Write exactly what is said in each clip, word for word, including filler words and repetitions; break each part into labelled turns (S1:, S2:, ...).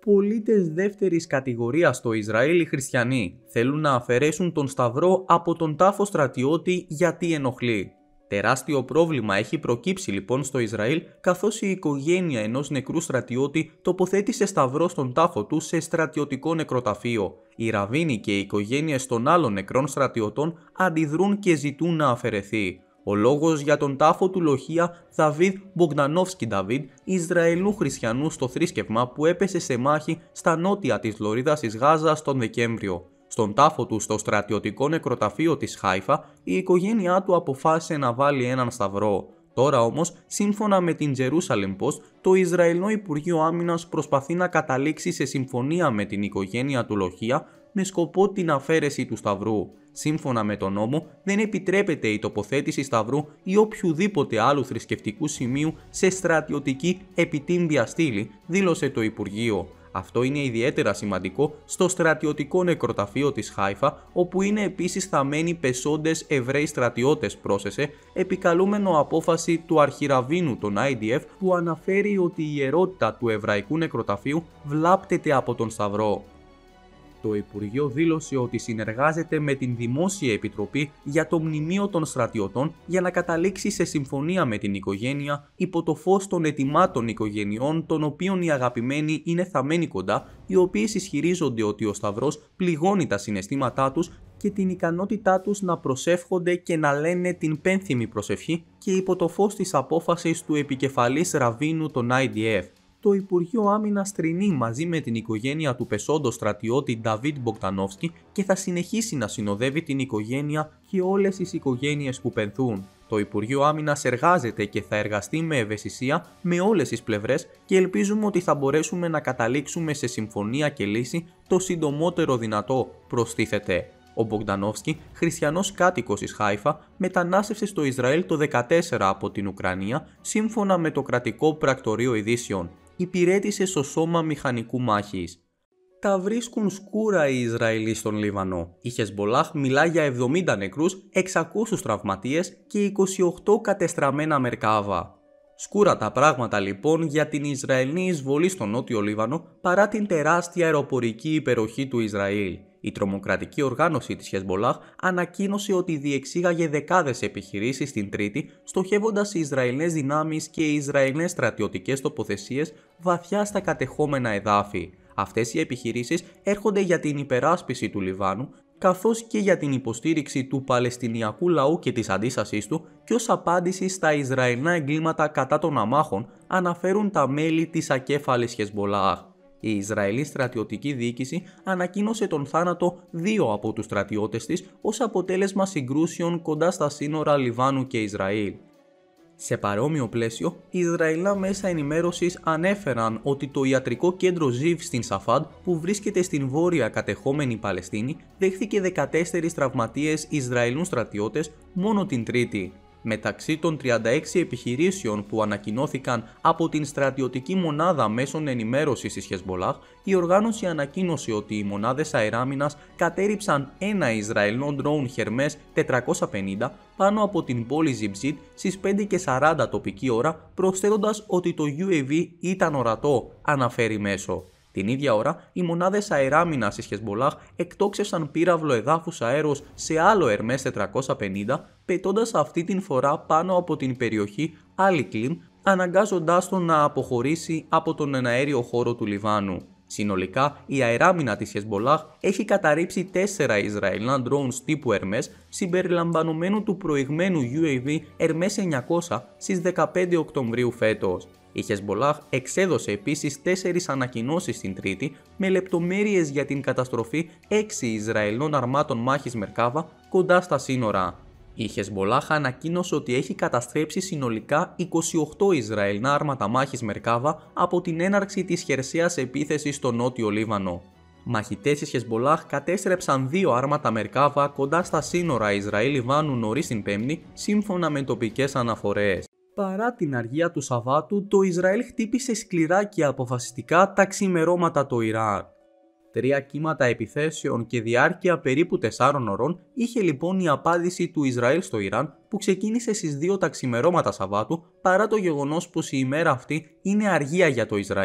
S1: Πολίτες δεύτερης κατηγορίας στο Ισραήλ οι χριστιανοί θέλουν να αφαιρέσουν τον σταυρό από τον τάφο στρατιώτη γιατί ενοχλεί. Τεράστιο πρόβλημα έχει προκύψει λοιπόν στο Ισραήλ, καθώς η οικογένεια ενός νεκρού στρατιώτη τοποθέτησε σταυρό στον τάφο του σε στρατιωτικό νεκροταφείο. Οι ραβίνοι και οι οικογένειες των άλλων νεκρών στρατιωτών αντιδρούν και ζητούν να αφαιρεθεί. Ο λόγος για τον τάφο του Λοχία Δαβίδ Μπογκδανόφσκι Νταβίδ, Ισραηλού χριστιανού στο θρήσκευμα που έπεσε σε μάχη στα νότια της λωρίδας της Γάζας τον Δεκέμβριο. Στον τάφο του στο στρατιωτικό νεκροταφείο της Χάιφα, η οικογένειά του αποφάσισε να βάλει έναν σταυρό. Τώρα όμως, σύμφωνα με την Jerusalem Post, το Ισραηλινό Υπουργείο Άμυνας προσπαθεί να καταλήξει σε συμφωνία με την οικογένεια του Λοχία με σκοπό την αφαίρεση του σταυρού. Σύμφωνα με τον νόμο, δεν επιτρέπεται η τοποθέτηση σταυρού ή οποιοδήποτε άλλου θρησκευτικού σημείου σε στρατιωτική επιτύμπια στήλη, δήλωσε το Υπουργείο. Αυτό είναι ιδιαίτερα σημαντικό στο στρατιωτικό νεκροταφείο της Χάιφα, όπου είναι επίσης θαμμένοι πεσόντες Εβραίοι στρατιώτες, πρόσθεσε, επικαλούμενο απόφαση του αρχιραβίνου των άι ντι εφ που αναφέρει ότι η ιερότητα του εβραϊκού νεκροταφείου βλάπτεται από τον σταυρό. Το Υπουργείο δήλωσε ότι συνεργάζεται με την Δημόσια Επιτροπή για το Μνημείο των Στρατιωτών για να καταλήξει σε συμφωνία με την οικογένεια υπό το φως των αιτημάτων οικογενειών των οποίων οι αγαπημένοι είναι θαμμένοι κοντά, οι οποίες ισχυρίζονται ότι ο σταυρός πληγώνει τα συναισθήματά τους και την ικανότητά τους να προσεύχονται και να λένε την πένθυμη προσευχή και υπό το φως της απόφασης του επικεφαλής ραβίνου των άι ντι εφ. Το Υπουργείο Άμυνας τρινεί μαζί με την οικογένεια του πεσόντος στρατιώτη Νταβίδ Μπογκδανόφσκι και θα συνεχίσει να συνοδεύει την οικογένεια και όλες τις οικογένειες που πενθούν. Το Υπουργείο Άμυνας εργάζεται και θα εργαστεί με ευαισθησία με όλες τις πλευρές και ελπίζουμε ότι θα μπορέσουμε να καταλήξουμε σε συμφωνία και λύση το συντομότερο δυνατό, προστίθεται. Ο Μπογκδανόφσκι, χριστιανός κάτοικος της Χάιφα, μετανάστευσε στο Ισραήλ το δύο χιλιάδες δεκατέσσερα από την Ουκρανία, σύμφωνα με το κρατικό πρακτορείο ειδήσεων. Υπηρέτησε στο σώμα μηχανικού μάχης. Τα βρίσκουν σκούρα οι Ισραηλοί στον Λίβανο. Η Χεσμπολάχ μιλά για εβδομήντα νεκρούς, εξακόσιους τραυματίες και είκοσι οκτώ κατεστραμμένα μερκάβα. Σκούρα τα πράγματα λοιπόν για την Ισραηλινή εισβολή στο νότιο Λίβανο παρά την τεράστια αεροπορική υπεροχή του Ισραήλ. Η τρομοκρατική οργάνωση της Χεσμπολάχ ανακοίνωσε ότι διεξήγαγε δεκάδες επιχειρήσεις την Τρίτη, στοχεύοντας οι Ισραηλινές δυνάμεις και οι Ισραηλινές στρατιωτικές τοποθεσίες βαθιά στα κατεχόμενα εδάφη. Αυτές οι επιχειρήσεις έρχονται για την υπεράσπιση του Λιβάνου, καθώς και για την υποστήριξη του Παλαιστινιακού λαού και της αντίστασής του και ως απάντηση στα Ισραηλινά εγκλήματα κατά των αμάχων, αναφέρουν τα μέλη της ακέφαλης Χεσμπολάχ. Η Ισραηλή στρατιωτική διοίκηση ανακοίνωσε τον θάνατο δύο από τους στρατιώτες της ως αποτέλεσμα συγκρούσεων κοντά στα σύνορα Λιβάνου και Ισραήλ. Σε παρόμοιο πλαίσιο, οι Ισραηλινά μέσα ενημέρωσης ανέφεραν ότι το ιατρικό κέντρο Ζιβ στην Σαφάντ, που βρίσκεται στην βόρεια κατεχόμενη Παλαιστίνη, δέχθηκε δεκατέσσερις τραυματίες Ισραηλινούς στρατιώτες μόνο την Τρίτη. Μεταξύ των τριάντα έξι επιχειρήσεων που ανακοινώθηκαν από την στρατιωτική μονάδα μέσων ενημέρωσης της Χεσμπολάχ, η οργάνωση ανακοίνωσε ότι οι μονάδες αεράμινας κατέριψαν ένα Ισραηλινό ντρόουν Hermes τετρακόσια πενήντα πάνω από την πόλη Ζιμπζίτ στις πέντε και σαράντα τοπική ώρα, προσθέτοντας ότι το γιου έι βι ήταν ορατό, αναφέρει μέσο. Την ίδια ώρα, οι μονάδες αεράμινας της Χεσμπολάχ εκτόξευσαν πύραυλο εδάφους αέρος σε άλλο Hermes τετρακόσια πενήντα, πετώντας αυτή την φορά πάνω από την περιοχή Αλικλίμ, αναγκάζοντάς τον να αποχωρήσει από τον εναέριο χώρο του Λιβάνου. Συνολικά, η αεράμινα της Χεσμπολάχ έχει καταρρίψει τέσσερα Ισραηλινά drones τύπου Hermes, συμπεριλαμβανομένου του προηγμένου γιου έι βι Hermes εννιακόσια στις δεκαπέντε Οκτωβρίου φέτος. Η Χεσμπολάχ εξέδωσε επίσης τέσσερις ανακοινώσεις την Τρίτη με λεπτομέρειες για την καταστροφή έξι Ισραηλινών αρμάτων μάχης Μερκάβα κοντά στα σύνορα. Η Χεσμπολάχ ανακοίνωσε ότι έχει καταστρέψει συνολικά είκοσι οκτώ Ισραηλινά άρματα μάχης Μερκάβα από την έναρξη της χερσαίας επίθεσης στο νότιο Λίβανο. Μαχητές της Χεσμπολάχ κατέστρεψαν δύο άρματα Μερκάβα κοντά στα σύνορα Ισραήλ-Λιβάνου νωρίς την Πέμπτη, σύμφωνα με τοπικές αναφορές. Παρά την αργία του Σαββάτου, το Ισραήλ χτύπησε σκληρά και αποφασιστικά τα ξημερώματα το Ιράκ. Τρία κύματα επιθέσεων και διάρκεια περίπου τεσσάρων ωρών είχε λοιπόν η απάντηση του Ισραήλ στο Ιράν, που ξεκίνησε στις δύο τα ξημερώματα Σαββάτου, παρά το γεγονός πως η ημέρα αυτή είναι αργία για το Ισραήλ.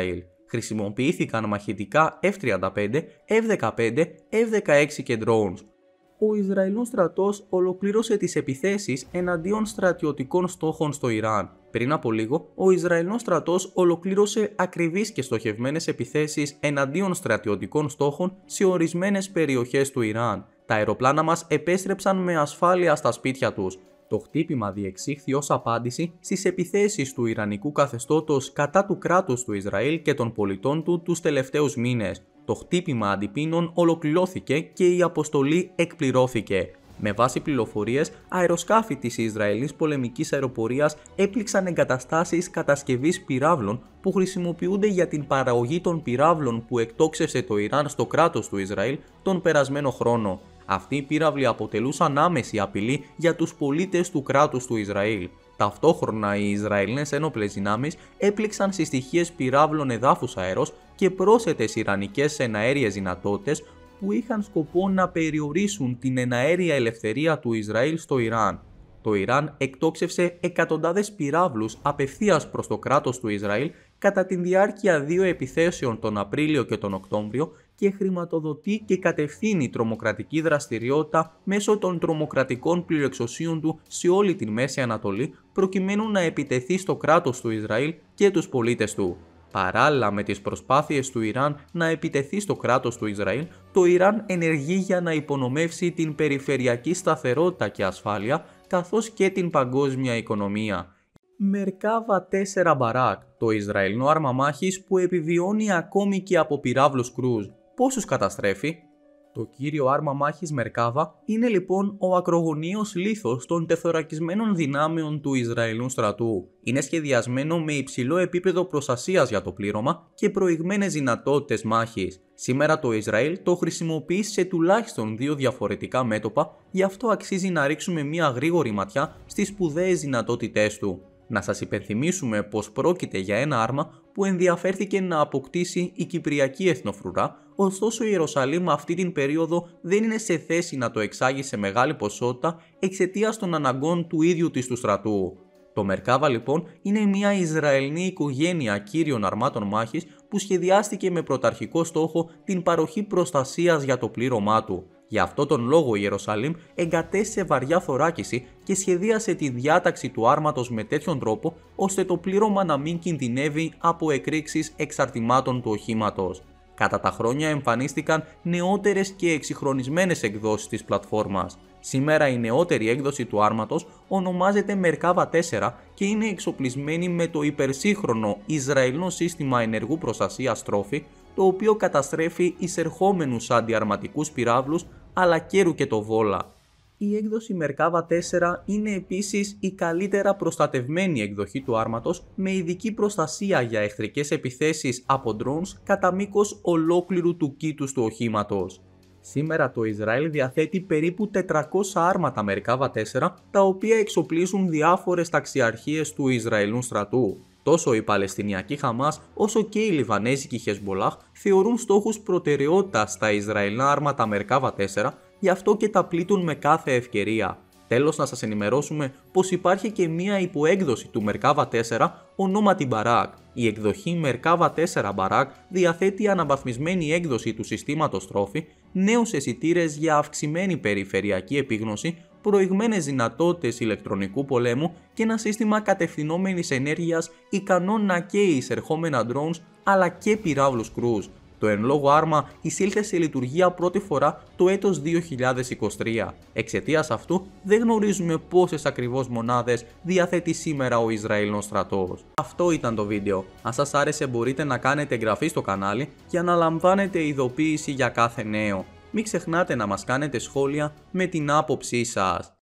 S1: Χρησιμοποιήθηκαν μαχητικά εφ τριάντα πέντε, εφ δεκαπέντε, εφ δεκαέξι και drones. Ο Ισραηλινός στρατός ολοκλήρωσε τις επιθέσεις εναντίον στρατιωτικών στόχων στο Ιράν. Πριν από λίγο, ο Ισραηλινός στρατός ολοκλήρωσε ακριβείς και στοχευμένες επιθέσεις εναντίον στρατιωτικών στόχων σε ορισμένες περιοχές του Ιράν. Τα αεροπλάνα μας επέστρεψαν με ασφάλεια στα σπίτια τους. Το χτύπημα διεξήχθη ως απάντηση στις επιθέσεις του Ιρανικού καθεστώτος κατά του κράτους του Ισραήλ και των πολιτών του τους τελευταίους μήνες. Το χτύπημα αντιπίνων ολοκληρώθηκε και η αποστολή εκπληρώθηκε. Με βάση πληροφορίες, αεροσκάφη της Ισραηλινής πολεμικής αεροπορίας έπληξαν εγκαταστάσεις κατασκευής πυράβλων που χρησιμοποιούνται για την παραγωγή των πυράβλων που εκτόξευσε το Ιράν στο κράτος του Ισραήλ τον περασμένο χρόνο. Αυτοί οι πύραυλοι αποτελούσαν άμεση απειλή για τους πολίτες του κράτους του Ισραήλ. Ταυτόχρονα, οι Ισραηλινές ένοπλες δυνάμεις έπληξαν συστοιχίες πυράβλων εδάφους αέρος και πρόσθετες ιρανικές εναέριες δυνατότητες που είχαν σκοπό να περιορίσουν την εναέρια ελευθερία του Ισραήλ στο Ιράν. Το Ιράν εκτόξευσε εκατοντάδες πυράβλους απευθείας προς το κράτος του Ισραήλ κατά τη διάρκεια δύο επιθέσεων τον Απρίλιο και τον Οκτώβριο και χρηματοδοτεί και κατευθύνει τρομοκρατική δραστηριότητα μέσω των τρομοκρατικών πληροεξουσίων του σε όλη τη Μέση Ανατολή προκειμένου να επιτεθεί στο κράτος του Ισραήλ και τους πολίτες του. Παράλληλα με τις προσπάθειες του Ιράν να επιτεθεί στο κράτος του Ισραήλ, το Ιράν ενεργεί για να υπονομεύσει την περιφερειακή σταθερότητα και ασφάλεια, καθώς και την παγκόσμια οικονομία. Μερκάβα τέσσερα Μπαράκ, το Ισραηλινό άρμα μάχης που επιβιώνει ακόμη και από πυράβλους κρούζ. Πόσους καταστρέφει? Το κύριο άρμα μάχης Μερκάβα είναι λοιπόν ο ακρογωνίος λίθος των τεθωρακισμένων δυνάμεων του Ισραηλινού στρατού. Είναι σχεδιασμένο με υψηλό επίπεδο προστασίας για το πλήρωμα και προηγμένες δυνατότητες μάχης. Σήμερα το Ισραήλ το χρησιμοποιεί σε τουλάχιστον δύο διαφορετικά μέτωπα, γι' αυτό αξίζει να ρίξουμε μια γρήγορη ματιά στις σπουδαίες δυνατότητές του. Να σας υπενθυμίσουμε πως πρόκειται για ένα άρμα που ενδιαφέρθηκε να αποκτήσει η Κυπριακή Εθνοφρουρά, ωστόσο η Ιερουσαλήμ αυτή την περίοδο δεν είναι σε θέση να το εξάγει σε μεγάλη ποσότητα εξαιτίας των αναγκών του ίδιου της του στρατού. Το Μερκάβα λοιπόν είναι μια Ισραηλινή οικογένεια κύριων αρμάτων μάχης που σχεδιάστηκε με πρωταρχικό στόχο την παροχή προστασίας για το πλήρωμά του. Γι' αυτό τον λόγο η Ιερουσαλήμ εγκατέστησε βαριά θωράκιση και σχεδίασε τη διάταξη του άρματος με τέτοιον τρόπο ώστε το πλήρωμα να μην κινδυνεύει από εκρήξεις εξαρτημάτων του οχήματος. Κατά τα χρόνια εμφανίστηκαν νεότερες και εξυγχρονισμένες εκδόσεις της πλατφόρμας. Σήμερα η νεότερη έκδοση του άρματος ονομάζεται Μερκάβα τέσσερα και είναι εξοπλισμένη με το υπερσύγχρονο Ισραηλινό σύστημα ενεργού προστασίας Trophy, το οποίο καταστρέφει εισερχόμενους αντιαρματικούς πυράβλους αλλά και ρουκετοβόλα. Η έκδοση Μερκάβα τέσσερα είναι επίσης η καλύτερα προστατευμένη εκδοχή του άρματος με ειδική προστασία για εχθρικές επιθέσεις από drones κατά μήκος ολόκληρου του κήτους του οχήματος. Σήμερα το Ισραήλ διαθέτει περίπου τετρακόσια άρματα Μερκάβα τέσσερα, τα οποία εξοπλίζουν διάφορες ταξιαρχίες του Ισραηλινού στρατού. Τόσο η Παλαιστινιακή Χαμάς όσο και η Λιβανέζικη Χεσμολάχ θεωρούν στόχους προτεραιότητας στα Ισραηλινά άρματα Μερκάβα τέσσερα, γι' αυτό και τα πλήττουν με κάθε ευκαιρία. Τέλος, να σας ενημερώσουμε πως υπάρχει και μία υποέκδοση του Μερκάβα τέσσερα ονόματι Μπαράκ. Η εκδοχή Μερκάβα τέσσερα Μπαράκ διαθέτει αναβαθμισμένη έκδοση του συστήματος Trophy, νέους αισθητήρες για αυξημένη περιφερειακή επίγνωση, προηγμένες δυνατότητες ηλεκτρονικού πολέμου και ένα σύστημα κατευθυνόμενης ενέργειας ικανό να καίει εισερχόμενα drones αλλά και πυράβλους κρούζ. Το εν λόγω άρμα εισήλθε σε λειτουργία πρώτη φορά το έτος δύο χιλιάδες είκοσι τρία. Εξαιτίας αυτού δεν γνωρίζουμε πόσες ακριβώς μονάδες διαθέτει σήμερα ο Ισραηλινός στρατός. Αυτό ήταν το βίντεο. Αν σας άρεσε μπορείτε να κάνετε εγγραφή στο κανάλι για να λαμβάνετε ειδοποίηση για κάθε νέο. Μην ξεχνάτε να μας κάνετε σχόλια με την άποψή σας.